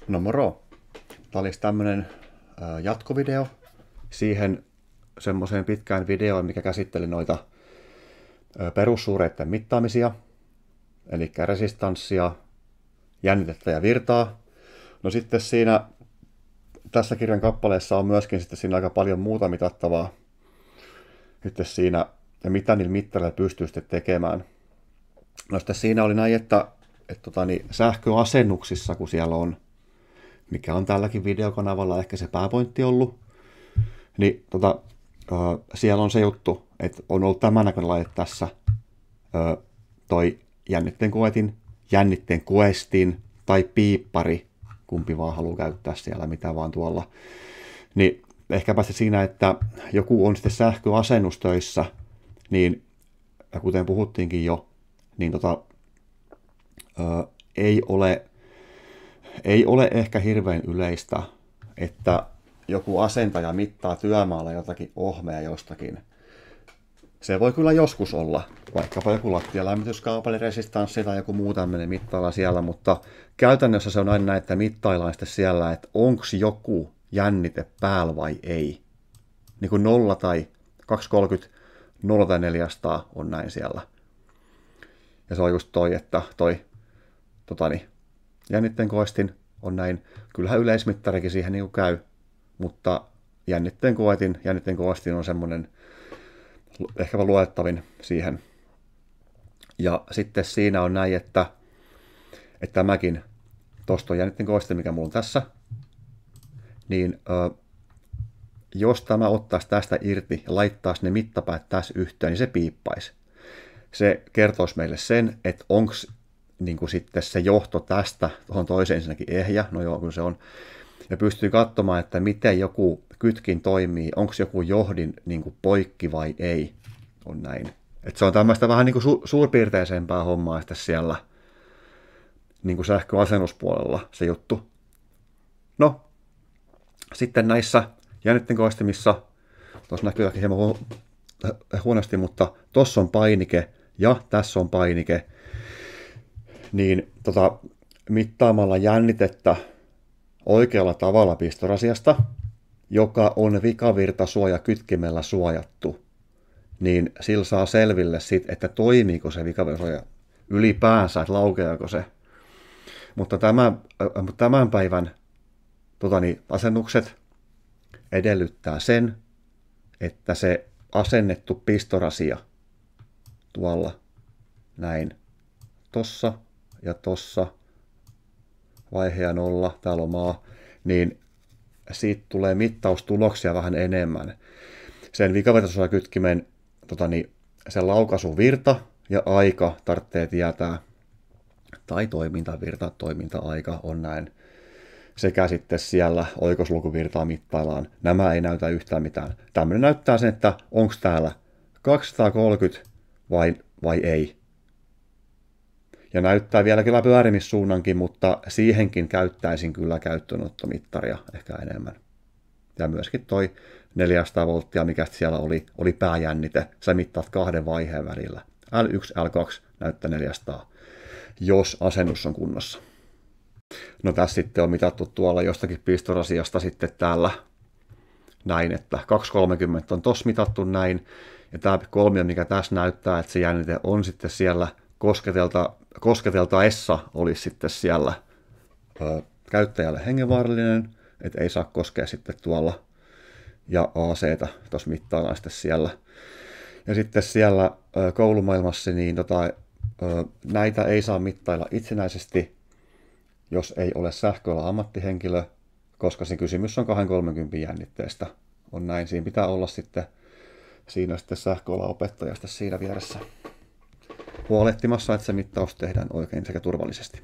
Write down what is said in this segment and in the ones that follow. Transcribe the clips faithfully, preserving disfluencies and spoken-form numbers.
No moro! Tämä olisi tämmöinen jatkovideo siihen semmoiseen pitkään videoon, mikä käsitteli noita ö, perussuureiden mittaamisia, eli resistanssia, jännitettä ja virtaa. No sitten siinä, tässä kirjan kappaleessa on myöskin sitten siinä aika paljon muuta mitattavaa sitten siinä, ja mitä niillä mittareilla pystyy sitten tekemään. No sitten siinä oli näin, että, että tota, niin sähköasennuksissa, kun siellä on, mikä on tälläkin videokanavalla ehkä se pääpointti ollut, niin tota, ö, siellä on se juttu, että on ollut tämän näköinen laite tässä, ö, toi jännitteen koetin, jännitteen koestin tai piippari, kumpi vaan haluaa käyttää siellä, mitä vaan tuolla. Niin ehkäpä se siinä, että joku on sitten sähköasennustöissä, niin kuten puhuttiinkin jo, niin tota, ö, ei ole Ei ole ehkä hirveän yleistä, että joku asentaja mittaa työmaalla jotakin ohmea jostakin. Se voi kyllä joskus olla, vaikkapa joku lattialämmityskaapeli, resistanssi tai joku muu tämmöinen mittailla siellä, mutta käytännössä se on aina näin, että mittaillaan sitten siellä, että onko joku jännite päällä vai ei. Niin kuin nolla tai kaksisataakolmekymmentä, nolla tai neljäsataa on näin siellä. Ja se on just toi, että toi totani, jännitteen koestin on näin. Kyllähän yleismittarikin siihen niin kuin käy, mutta jännitteen koetin, jännitteen koestin on semmoinen ehkäpä luettavin siihen. Ja sitten siinä on näin, että, että tämäkin, tuosta on jännitteen koestin, mikä mulla on tässä, niin ö, jos tämä ottaisi tästä irti ja laittaisi ne mittapäät tässä yhteen, niin se piippaisi. Se kertoisi meille sen, että onko niin kuin sitten se johto tästä tuohon toiseen ensinnäkin ehjä, no joo, kun se on, ja pystyy katsomaan, että miten joku kytkin toimii, onko joku johdin niin kuin poikki vai ei, on näin. Että se on tämmöistä vähän niin kuin su- suurpiirteisempää hommaa sitten siellä niin kuin sähköasennuspuolella se juttu. No, sitten näissä jännitteen koestimissa, tuossa näkyy hieman hu- huonosti, mutta tuossa on painike ja tässä on painike, niin tota, mittaamalla jännitettä oikealla tavalla pistorasiasta, joka on vikavirtasuoja kytkimellä suojattu, niin sillä saa selville sit, että toimiiko se vikavirtasuoja ylipäänsä, että laukeako se. Mutta tämän, tämän päivän totani, asennukset edellyttää sen, että se asennettu pistorasia tuolla näin tossa ja tossa, vaihea nolla, täällä on maa, niin siitä tulee mittaustuloksia vähän enemmän. Sen vikavirtasuojakytkimen tota niin, sen laukaisuvirta ja aika tarvitsee tietää, tai toimintavirta, toiminta-aika on näin. Sekä sitten siellä oikoslukuvirtaa mittaillaan. Nämä ei näytä yhtään mitään. Tämmöinen näyttää sen, että onko täällä kaksisataakolmekymmentä vai, vai ei. Ja näyttää vielä kyllä pyörimissuunnankin, mutta siihenkin käyttäisin kyllä käyttöönottomittaria ehkä enemmän. Ja myöskin toi neljäsataa volttia, mikä siellä oli, oli pääjännite. Sä mittaat kahden vaiheen välillä. L yksi, L kaksi näyttää neljäsataa, jos asennus on kunnossa. No tässä sitten on mitattu tuolla jostakin pistorasiasta sitten täällä näin, että kaksisataakolmekymmentä on tossa mitattu näin. Ja tämä kolmio, mikä tässä näyttää, että se jännite on sitten siellä kosketelta, kosketeltaessa olisi sitten siellä ö, käyttäjälle hengenvaarallinen, että ei saa koskea sitten tuolla, ja A C:tä tuossa mittaillaan sitten siellä. Ja sitten siellä ö, koulumaailmassa niin tota, ö, näitä ei saa mittailla itsenäisesti, jos ei ole sähköalan ammattihenkilö, koska se kysymys on kaksisataakolmekymmentä jännitteestä. On näin, siinä pitää olla sitten siinä sitten sähköalan opettajasta siinä vieressä huolehtimassa, että se mittaus tehdään oikein sekä turvallisesti.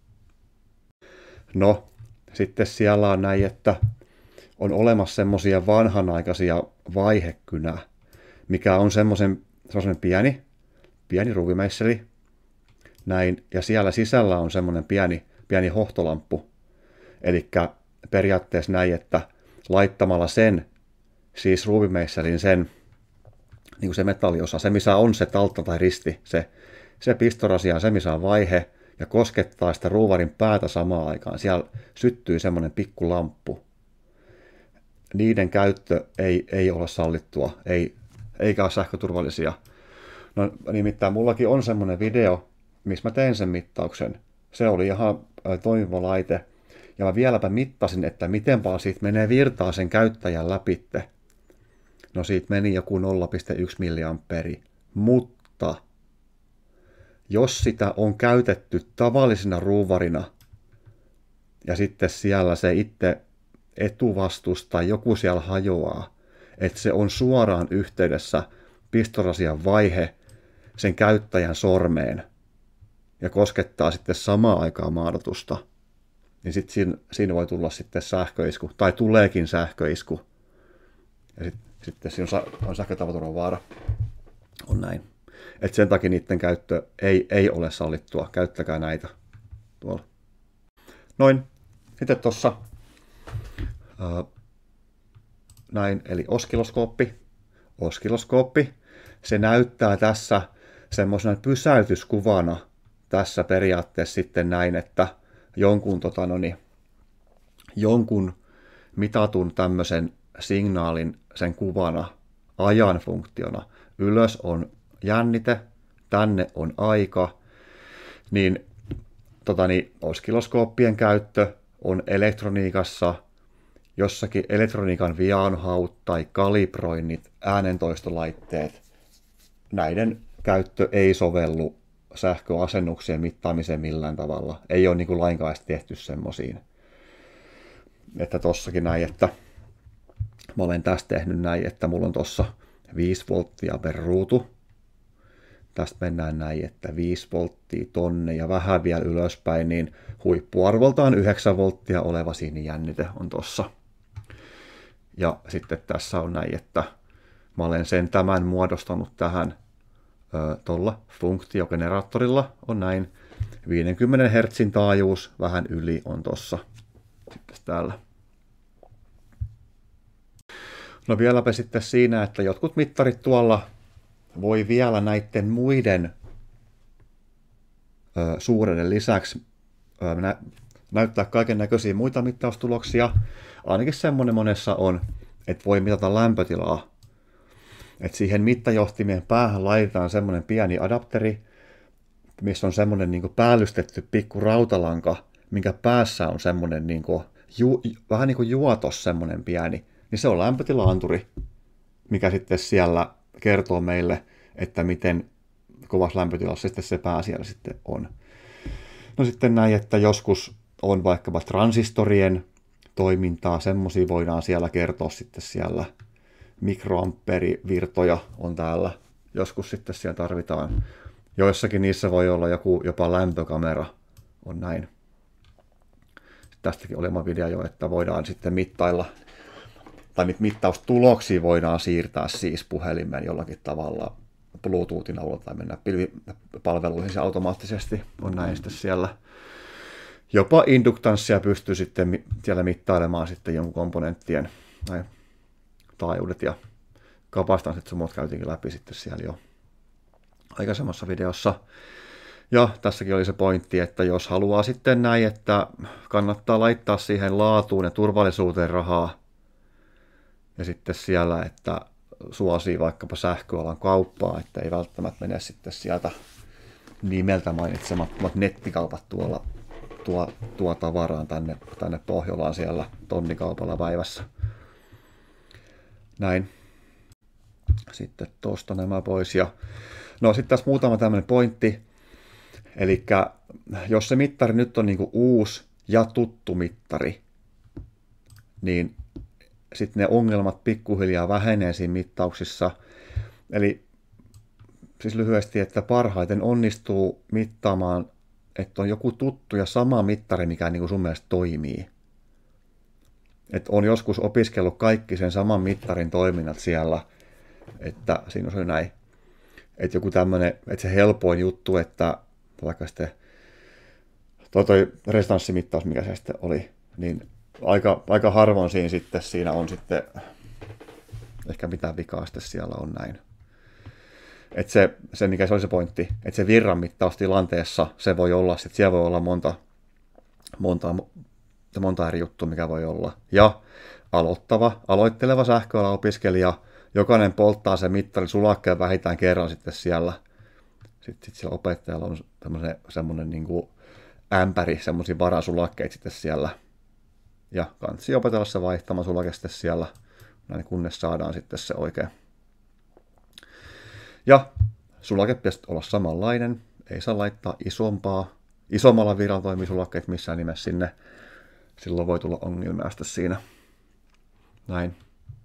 No, sitten siellä on näin, että on olemassa semmoisia vanhanaikaisia vaihekynä, mikä on semmoisen, semmoisen pieni, pieni ruuvimeisseli, näin, ja siellä sisällä on semmoinen pieni, pieni hohtolamppu. Eli periaatteessa näin, että laittamalla sen, siis ruuvimeisselin sen, niin kuin se metalliosa, se missä on se taltta tai risti, se, se pistorasia, se missä on vaihe, ja koskettaa sitä ruuvarin päätä samaan aikaan, siellä syttyy semmoinen pikku lamppu. Niiden käyttö ei, ei ole sallittua, ei, eikä ole sähköturvallisia. No nimittäin mullakin on semmoinen video, missä mä tein sen mittauksen. Se oli ihan toimiva laite. Ja mä vieläpä mittasin, että miten paljon siitä menee virtaa sen käyttäjän läpitte. No siitä meni joku nolla pilkku yksi milliamperi. Mutta jos sitä on käytetty tavallisena ruuvarina ja sitten siellä se itse etuvastus tai joku siellä hajoaa, että se on suoraan yhteydessä pistorasian vaihe sen käyttäjän sormeen ja koskettaa sitten samaan aikaan maadatusta, niin sitten siinä, siinä voi tulla sitten sähköisku, tai tuleekin sähköisku. Ja sit, sitten siinä on, on sähkötapaturman vaara. On näin. Et sen takia niiden käyttö ei, ei ole sallittua. Käyttäkää näitä tuolla. Noin. Sitten tuossa näin, eli oskiloskooppi. Oskiloskooppi. Se näyttää tässä semmoisena pysäytyskuvana tässä periaatteessa sitten näin, että jonkun, tota, no niin, jonkun mitatun tämmöisen signaalin sen kuvana ajan funktiona. Ylös on jännite, tänne on aika, niin, tota, niin oskiloskooppien käyttö on elektroniikassa jossakin elektroniikan vianhaut tai kalibroinnit, äänentoistolaitteet. Näiden käyttö ei sovellu sähköasennuksien mittaamiseen millään tavalla. Ei ole niin kuin lainkaan tehty semmoisiin. Että tossakin näin, että mä olen tästä tehnyt näin, että mulla on tossa viisi volttia per ruutu. Tästä mennään näin, että viisi volttia tonne ja vähän vielä ylöspäin, niin huippuarvoltaan yhdeksän volttia oleva jännite on tossa. Ja sitten tässä on näin, että mä olen sen tämän muodostanut tähän tuolla funktiogeneraattorilla on näin viisikymmentä hertsin taajuus, vähän yli on tossa sitten täällä. No vieläpä sitten siinä, että jotkut mittarit tuolla voi vielä näiden muiden ö, suureiden lisäksi ö, nä näyttää kaiken näköisiä muita mittaustuloksia. Ainakin semmoinen monessa on, että voi mitata lämpötilaa. Et siihen mittajohtimien päähän laitetaan semmoinen pieni adapteri, missä on semmoinen niin kuin päällystetty pikku rautalanka, minkä päässä on semmoinen niin kuin, ju, vähän niin kuin juotos semmoinen pieni. Niin se on lämpötilaanturi, mikä sitten siellä kertoo meille, että miten kovassa lämpötilassa sitten se pää siellä sitten on. No sitten näin, että joskus on vaikkapa transistorien toimintaa, semmoisia voidaan siellä kertoa sitten siellä. Mikroampperivirtoja on täällä. Joskus sitten siellä tarvitaan. Joissakin niissä voi olla joku jopa lämpökamera. On näin. Tästäkin oli oma video jo, että voidaan sitten mittailla, tai niitä mittaustuloksia voidaan siirtää siis puhelimeen jollakin tavalla Bluetoothin avulla tai mennä pilvipalveluihin se automaattisesti. On näin sitten siellä. Jopa induktanssia pystyy sitten siellä mittailemaan sitten jonkun komponenttien näin taajuudet ja kapasitanssit sumut käytiinkin läpi sitten siellä jo aikaisemmassa videossa. Ja tässäkin oli se pointti, että jos haluaa sitten näin, että kannattaa laittaa siihen laatuun ja turvallisuuteen rahaa ja sitten siellä, että suosii vaikkapa sähköalan kauppaa, että ei välttämättä mene sitten sieltä nimeltä mainitsemattomat nettikaupat tuolla tuo, tuo tavaraan tänne, tänne Pohjolaan siellä tonnikaupalla päivässä. Näin. Sitten tuosta nämä pois. Ja no sitten tässä muutama tämmöinen pointti. Eli jos se mittari nyt on niinku uusi ja tuttu mittari, niin sitten ne ongelmat pikkuhiljaa vähenee siinä mittauksissa. Eli siis lyhyesti, että parhaiten onnistuu mittaamaan, että on joku tuttu ja sama mittari, mikä niinku sun mielestä toimii. Että on joskus opiskellut kaikki sen saman mittarin toiminnat siellä, että siinä on se näin. Että joku tämmöinen, että se helpoin juttu, että vaikka sitten toi, toi resonanssimittaus, mikä se sitten oli, niin aika, aika harvoin siinä sitten siinä on sitten ehkä mitään vikaa sitten siellä on näin. Että se, se, mikä se oli se pointti, että se virran mittaustilanteessa se voi olla, että siellä voi olla monta, monta, monta eri juttua, mikä voi olla. Ja aloittava, aloitteleva sähköalan opiskelija, jokainen polttaa sen mittarin sulakkeen vähintään kerran sitten siellä. Sitten, sitten siellä opettajalla on semmoinen niin kuin ämpäri, semmoisia varasulakkeita sitten siellä. Ja kansi opetella se vaihtama sulake sitten siellä, näin kunnes saadaan sitten se oikein. Ja sulake pitäisi olla samanlainen, ei saa laittaa isompaa, isommalla viralla toimii sulakkeet missään nimessä sinne. Silloin voi tulla ongelmia sitten siinä. Näin.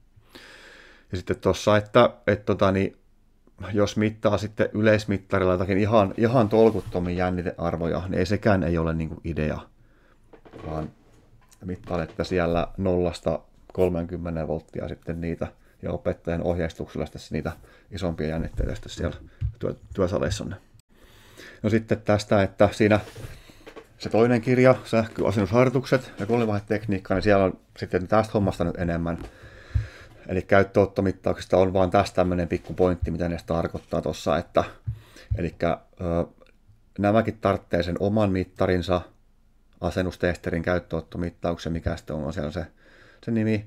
Ja sitten tuossa, että, että tota, niin, jos mittaa sitten yleismittarilla jotakin ihan, ihan tolkuttomia jännitearvoja, niin ei sekään ei ole niin kuin idea, vaan mittailette siellä nollasta kolmeenkymmeneen volttia sitten niitä, ja opettajan ohjeistuksella sitten niitä isompia jännitteitä sitten siellä työ, työsaleissanne. No sitten tästä, että siinä se toinen kirja, sähköasennusharjoitukset ja kolmivaihetekniikka, niin siellä on sitten tästä hommasta nyt enemmän. Eli käyttöottomittauksista on vaan tästä tämmöinen pikku pointti, mitä ne tarkoittaa tuossa, että eli ö, nämäkin tarvitsee sen oman mittarinsa, asennustesterin käyttöottomittauksen, mikä sitten on siellä se, se nimi.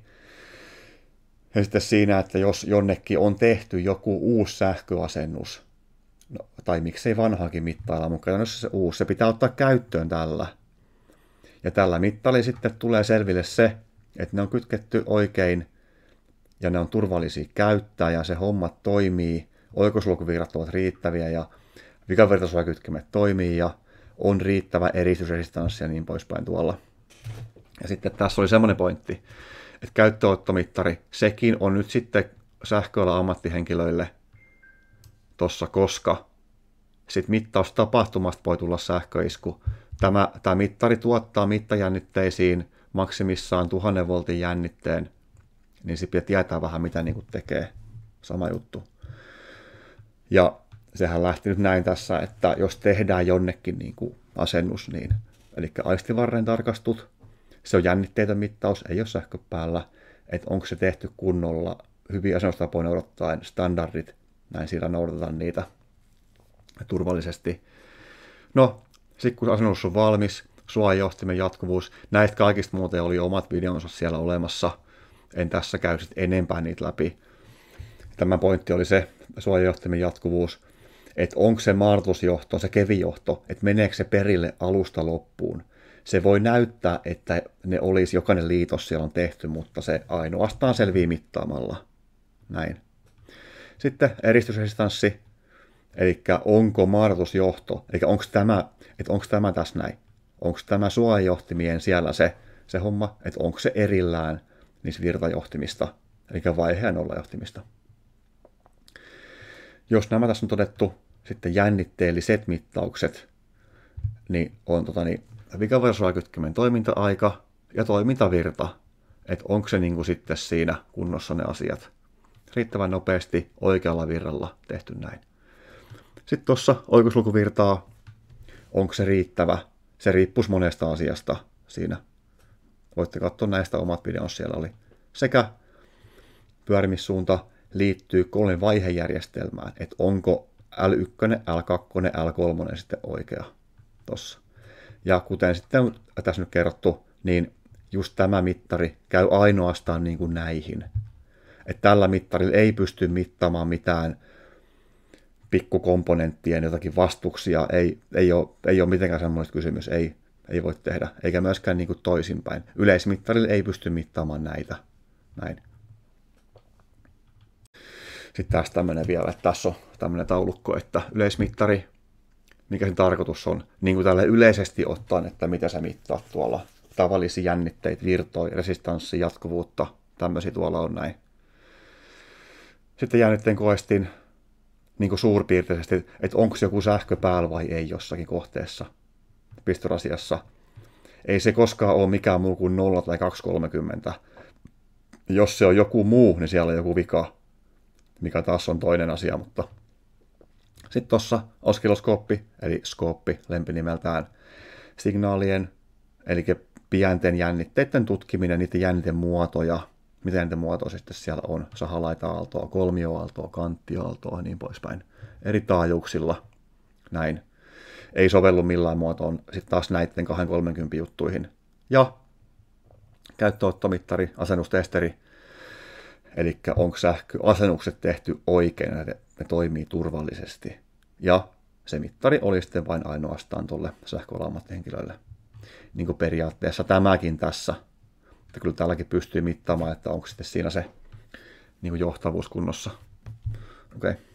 Ja sitten siinä, että jos jonnekin on tehty joku uusi sähköasennus, no, tai miksei vanhaakin mittailla, mutta käytännössä se uusi, se pitää ottaa käyttöön tällä. Ja tällä mittarilla sitten tulee selville se, että ne on kytketty oikein, ja ne on turvallisia käyttää, ja se homma toimii, oikosulkuvirrat ovat riittäviä, ja vikavirtaisuuskytkimet toimii, ja on riittävä eristysresistanssi ja niin poispäin tuolla. Ja sitten tässä oli semmoinen pointti, että käyttöottomittari, sekin on nyt sitten sähköalan ammattihenkilöille tossa, koska sitten mittaustapahtumasta voi tulla sähköisku. Tämä, tämä mittari tuottaa mittajännitteisiin maksimissaan tuhannen voltin jännitteen, niin sitten tietää vähän mitä niin kuin tekee. Sama juttu. Ja sehän lähti nyt näin tässä, että jos tehdään jonnekin niin kuin asennus, niin, eli aistivarren tarkastut, se on jännitteitä mittaus, ei ole sähkö päällä, että onko se tehty kunnolla, hyviä asennustapoja noudattaen, standardit, näin siellä noudatetaan niitä turvallisesti. No, sitten kun asennus on valmis, suojajohtimen jatkuvuus, näistä kaikista muuten oli omat videonsa siellä olemassa, en tässä käy sitten enempää niitä läpi. Tämä pointti oli se suojajohtimen jatkuvuus, että onko se maartusjohto, se kevijohto, että meneekö se perille alusta loppuun. Se voi näyttää, että ne olisi, jokainen liitos siellä on tehty, mutta se ainoastaan selvii mittaamalla. Näin. Sitten eristysresistanssi, eli onko maartusjohto, eli onko tämä, että onko tämä tässä näin. Onko tämä suojajohtimien siellä se, se homma, että onko se erillään niistä virtajohtimista, eli vaihe- ja nollajohtimista. Jos nämä tässä on todettu, sitten jännitteelliset mittaukset, niin on tota, niin, vikavirtaisuuskytkimen toiminta-aika ja toimintavirta, että onko se niin kuin sitten siinä kunnossa ne asiat. Riittävän nopeasti oikealla virralla tehty näin. Sitten tuossa oikosulkuvirtaa, onko se riittävä? Se riippuisi monesta asiasta siinä. Voitte katsoa näistä omat videonsa siellä oli. Sekä pyörimissuunta liittyy kolmen vaihejärjestelmään, että onko L yksi, L kaksi, L kolme sitten oikea tuossa. Ja kuten sitten tässä nyt kerrottu, niin just tämä mittari käy ainoastaan niin kuin näihin. Että tällä mittarilla ei pysty mittaamaan mitään pikkukomponenttien jotakin vastuksia, ei, ei, ole, ei ole mitenkään semmoista kysymys, ei, ei voi tehdä, eikä myöskään niin kuin toisinpäin. Yleismittarilla ei pysty mittaamaan näitä. Näin. Sitten tässä tämmöinen vielä, että tässä on tämmöinen taulukko, että yleismittari, mikä sen tarkoitus on, niin kuin tälle yleisesti ottaen, että mitä sä mittaat tuolla, tavallisia jännitteitä, virtoja, resistanssia, jatkuvuutta, tämmöisiä tuolla on näin. Sitten jännitteen koestin niin kuin suurpiirteisesti, että onko joku sähkö päällä vai ei jossakin kohteessa, pistorasiassa. Ei se koskaan ole mikään muu kuin nolla tai kaksi kolmekymmentä. Jos se on joku muu, niin siellä on joku vika, mikä taas on toinen asia, mutta sitten tuossa oskiloskooppi, eli skooppi lempinimeltään, signaalien, eli pienten jännitteiden tutkiminen, niiden jännitemuotoja, miten niitä muotoja sitten siellä on. Sahalaita-aaltoa, kolmioaaltoa, kanttiaaltoa ja niin poispäin. Eri taajuuksilla näin. Ei sovellu millään muotoon sitten taas näiden kaksisataakolmekymmentä juttuihin. Ja käyttöottomittari, asennustesteri, eli onko sähköasennukset tehty oikein, että ne toimii turvallisesti. Ja se mittari oli sitten vain ainoastaan tuolle sähköalan-ammattihenkilölle. Niin kuin periaatteessa tämäkin tässä. Että kyllä täälläkin pystyy mittaamaan, että onko sitten siinä se niin kuin johtavuus kunnossa. Okei. Okay.